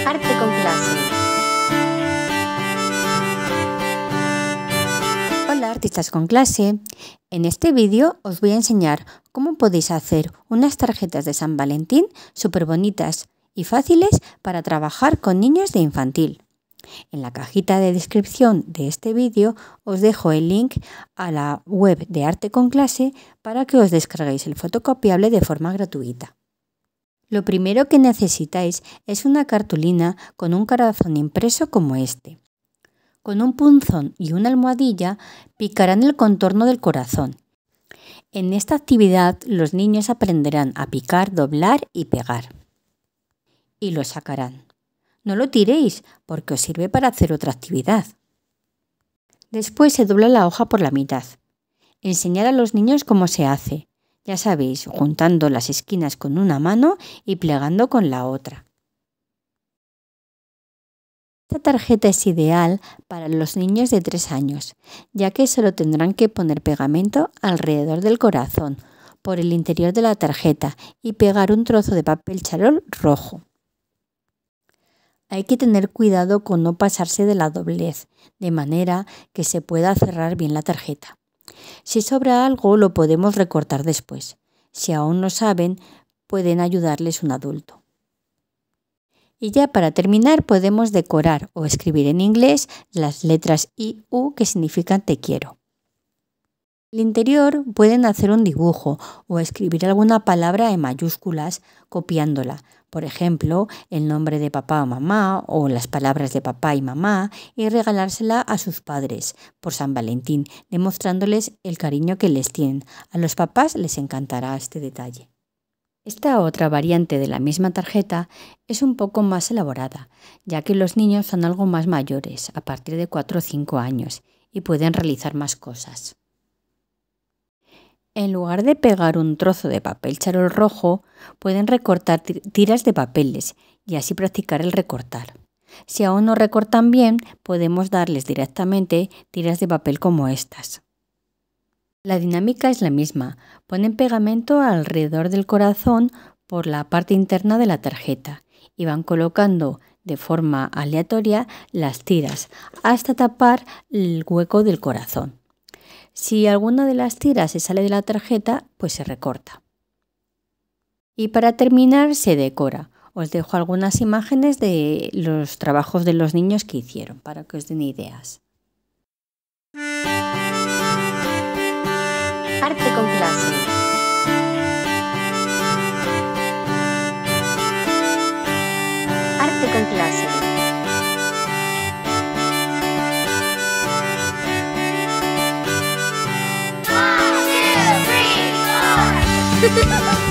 Arte con clase. Hola artistas con clase. En este vídeo os voy a enseñar cómo podéis hacer unas tarjetas de San Valentín súper bonitas y fáciles para trabajar con niños de infantil. En la cajita de descripción de este vídeo os dejo el link a la web de Arte con Clase para que os descarguéis el fotocopiable de forma gratuita. Lo primero que necesitáis es una cartulina con un corazón impreso como este. Con un punzón y una almohadilla picarán el contorno del corazón. En esta actividad los niños aprenderán a picar, doblar y pegar. Y lo sacarán. No lo tiréis porque os sirve para hacer otra actividad. Después se dobla la hoja por la mitad. Enseñar a los niños cómo se hace. Ya sabéis, juntando las esquinas con una mano y plegando con la otra. Esta tarjeta es ideal para los niños de 3 años, ya que solo tendrán que poner pegamento alrededor del corazón, por el interior de la tarjeta y pegar un trozo de papel charol rojo. Hay que tener cuidado con no pasarse de la doblez, de manera que se pueda cerrar bien la tarjeta. Si sobra algo, lo podemos recortar después. Si aún no saben, pueden ayudarles un adulto. Y ya para terminar podemos decorar o escribir en inglés las letras I, U que significan te quiero. En el interior pueden hacer un dibujo o escribir alguna palabra en mayúsculas copiándola. Por ejemplo, el nombre de papá o mamá o las palabras de papá y mamá y regalársela a sus padres por San Valentín, demostrándoles el cariño que les tienen. A los papás les encantará este detalle. Esta otra variante de la misma tarjeta es un poco más elaborada, ya que los niños son algo más mayores, a partir de 4 o 5 años, y pueden realizar más cosas. En lugar de pegar un trozo de papel charol rojo, pueden recortar tiras de papeles y así practicar el recortar. Si aún no recortan bien, podemos darles directamente tiras de papel como estas. La dinámica es la misma. Ponen pegamento alrededor del corazón por la parte interna de la tarjeta y van colocando de forma aleatoria las tiras hasta tapar el hueco del corazón. Si alguna de las tiras se sale de la tarjeta, pues se recorta. Y para terminar se decora. Os dejo algunas imágenes de los trabajos de los niños que hicieron para que os den ideas. Arte con clase. Arte con clase. 1, 2, 3, 4.